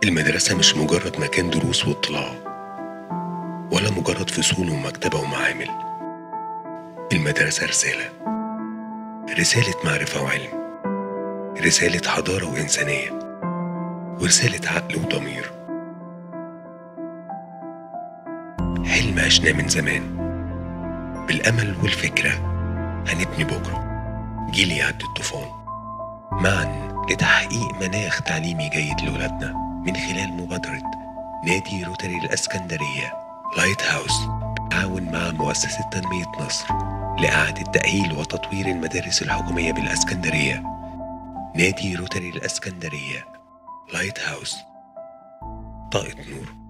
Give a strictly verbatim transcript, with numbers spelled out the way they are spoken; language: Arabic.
المدرسة مش مجرد مكان دروس واطلاع، ولا مجرد فصول ومكتبة ومعامل. المدرسة رسالة، رسالة معرفة وعلم، رسالة حضارة وإنسانية، ورسالة عقل وضمير. حلم عشناه من زمان، بالأمل والفكرة هنبني بكرة جيل يعدي الطوفان، معا لتحقيق مناخ تعليمي جيد لولادنا من خلال مبادرة نادي روتري الإسكندرية لايت هاوس، بالتعاون مع مؤسسة تنمية نصر لإعادة تأهيل وتطوير المدارس الحكومية بالإسكندرية. نادي روتري الإسكندرية لايت هاوس، طاقة نور.